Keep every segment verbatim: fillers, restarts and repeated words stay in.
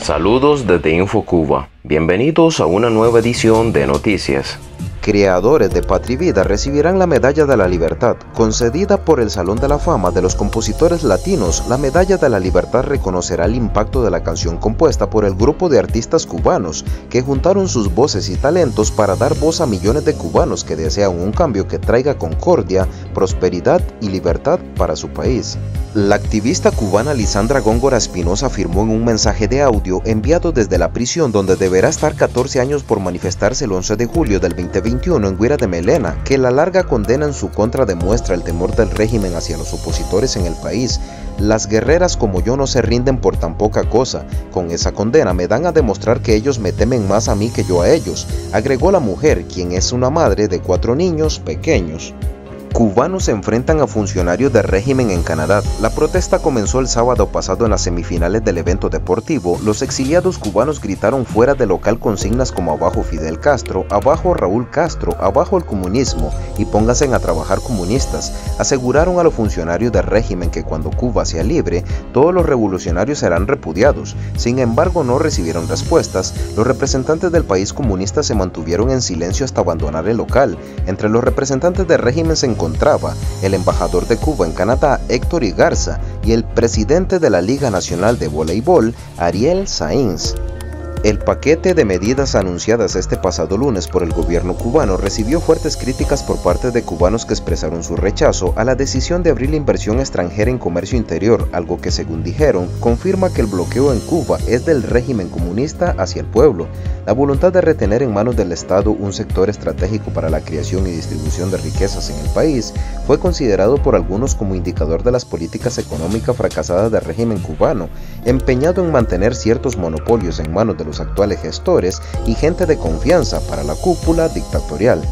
Saludos desde InfoCuba. Bienvenidos a una nueva edición de Noticias. Creadores de Patria y Vida recibirán la Medalla de la Libertad, concedida por el Salón de la Fama de los Compositores Latinos. La Medalla de la Libertad reconocerá el impacto de la canción compuesta por el grupo de artistas cubanos que juntaron sus voces y talentos para dar voz a millones de cubanos que desean un cambio que traiga concordia, prosperidad y libertad para su país. La activista cubana Lisandra Góngora Espinosa afirmó en un mensaje de audio enviado desde la prisión, donde deberá estar catorce años por manifestarse el once de julio del veinte veintiuno en Guira de Melena, que la larga condena en su contra demuestra el temor del régimen hacia los opositores en el país. Las guerreras como yo no se rinden por tan poca cosa. Con esa condena me dan a demostrar que ellos me temen más a mí que yo a ellos, agregó la mujer, quien es una madre de cuatro niños pequeños. Cubanos se enfrentan a funcionarios del régimen en Canadá. La protesta comenzó el sábado pasado en las semifinales del evento deportivo. Los exiliados cubanos gritaron fuera del local consignas como abajo Fidel Castro, abajo Raúl Castro, abajo el comunismo y pónganse a trabajar comunistas. Aseguraron a los funcionarios del régimen que cuando Cuba sea libre, todos los revolucionarios serán repudiados. Sin embargo, no recibieron respuestas. Los representantes del país comunista se mantuvieron en silencio hasta abandonar el local. Entre los representantes del régimen se encontraba el embajador de Cuba en Canadá, Héctor Igarza, y el presidente de la Liga Nacional de Voleibol, Ariel Sáenz. El paquete de medidas anunciadas este pasado lunes por el gobierno cubano recibió fuertes críticas por parte de cubanos que expresaron su rechazo a la decisión de abrir la inversión extranjera en comercio interior, algo que, según dijeron, confirma que el bloqueo en Cuba es del régimen comunista hacia el pueblo. La voluntad de retener en manos del Estado un sector estratégico para la creación y distribución de riquezas en el país fue considerado por algunos como indicador de las políticas económicas fracasadas del régimen cubano, empeñado en mantener ciertos monopolios en manos de los actuales gestores y gente de confianza para la cúpula dictatorial.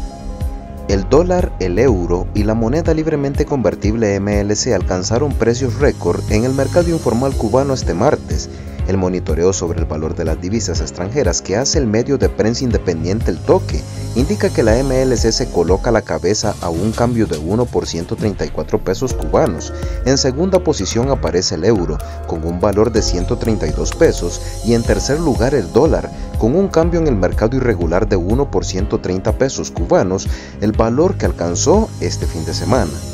El dólar, el euro y la moneda libremente convertible M L C alcanzaron precios récord en el mercado informal cubano este martes. El monitoreo sobre el valor de las divisas extranjeras que hace el medio de prensa independiente El Toque indica que la M L C se coloca a la cabeza a un cambio de uno por ciento treinta y cuatro pesos cubanos. En segunda posición aparece el euro, con un valor de ciento treinta y dos pesos, y en tercer lugar el dólar, con un cambio en el mercado irregular de uno por ciento treinta pesos cubanos, el valor que alcanzó este fin de semana.